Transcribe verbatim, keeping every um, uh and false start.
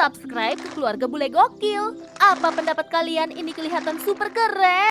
subscribe ke keluarga bule gokil. Apa pendapat kalian? Ini kelihatan super keren.